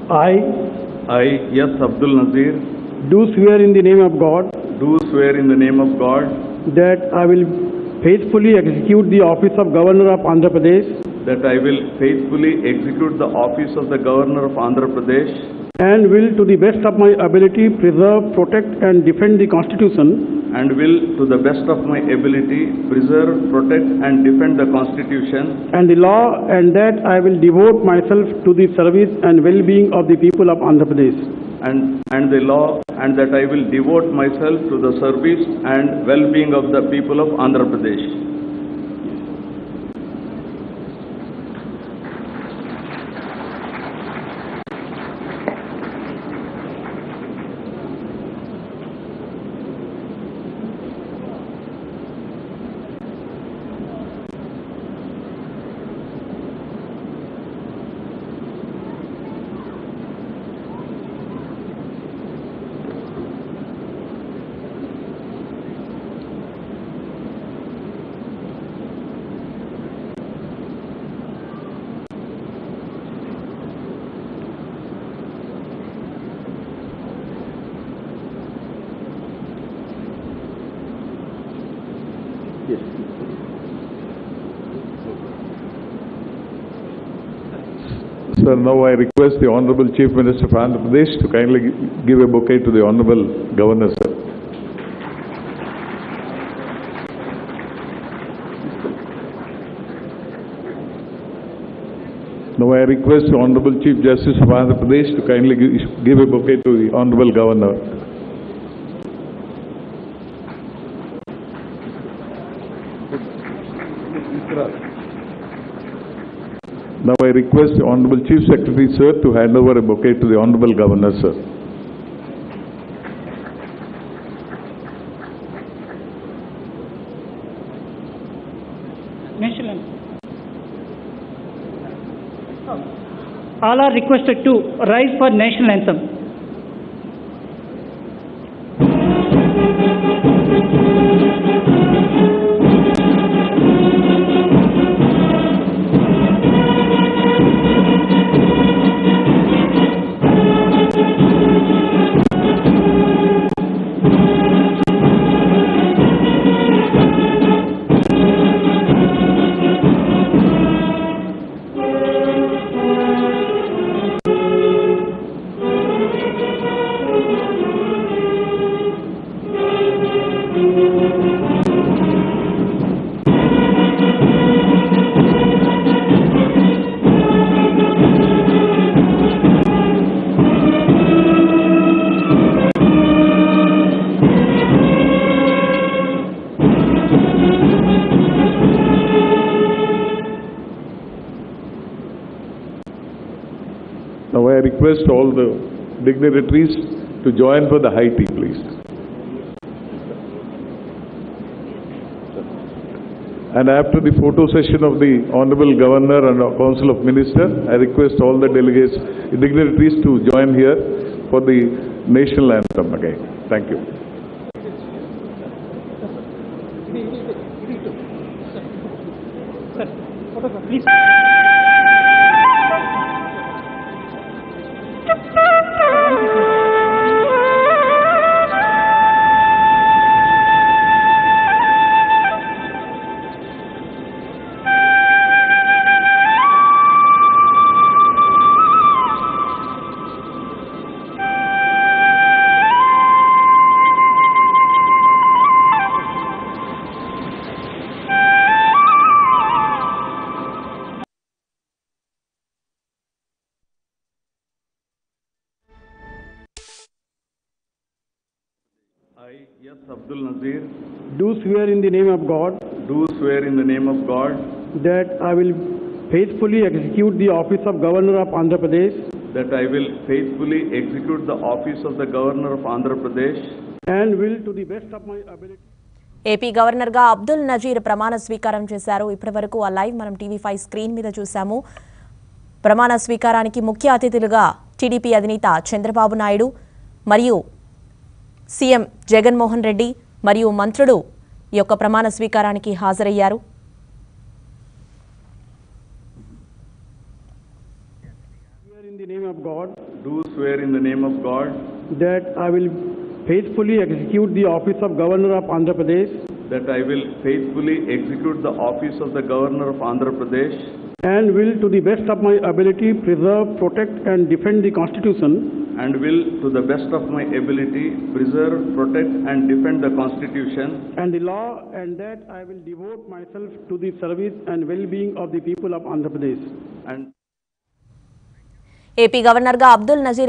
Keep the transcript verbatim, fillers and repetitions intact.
I, I, yes, Abdul Nazeer, do swear in the name of God do swear in the name of God that I will faithfully execute the office of Governor of Andhra Pradesh that I will faithfully execute the office of the Governor of Andhra Pradesh and will, to the best of my ability, preserve, protect, and defend the Constitution and will, to the best of my ability, preserve, protect, and defend the Constitution and the law, and that I will devote myself to the service and well-being of the people of Andhra Pradesh. and, and the law, and that I will devote myself to the service and well-being of the people of Andhra Pradesh. Sir, now I request the Honorable Chief Minister of Andhra Pradesh to kindly give a bouquet to the Honorable Governor, sir. Now I request the Honorable Chief Justice of Andhra Pradesh to kindly give a bouquet to the Honorable Governor. Now I request the Honorable Chief Secretary, sir, to hand over a bouquet to the Honorable Governor, sir. National. All are requested to rise for national anthem. Now I request all the dignitaries to join for the high tea, please. And after the photo session of the Honorable Governor and Council of Ministers, I request all the delegates, dignitaries to join here for the national anthem again. Thank you. Please. I, yes, Abdul Nazeer, do swear in the name of God do swear in the name of God that I will faithfully execute the office of Governor of Andhra Pradesh that I will faithfully execute the office of the Governor of Andhra Pradesh and will, to the best of my ability. AP governor గా అబ్దుల్ నజీర్ ప్రమాణ స్వీకారం చేశారు. ఇప్పటివరకు ఆ live మనం TV five screen మీద చూసాము. ప్రమాణ స్వీకారానికి ముఖ్య అతిథులుగా టీడీపీ అధినేత చంద్రబాబు నాయుడు మరియు సీఎం జగన్మోహన్ రెడ్డి మరియు మంత్రులు ఈ యొక్క ప్రమాణ స్వీకారానికి హాజరయ్యారు. In the name of God, do swear in the name of God that I will faithfully execute the office of Governor of Andhra Pradesh that I will faithfully execute the office of the Governor of Andhra Pradesh and will, to the best of my ability, preserve, protect, and defend the Constitution and will, to the best of my ability, preserve, protect, and defend the Constitution and the law, and that I will devote myself to the service and well-being of the people of Andhra Pradesh. AP గవర్నర్గా అబ్దుల్ నజీర్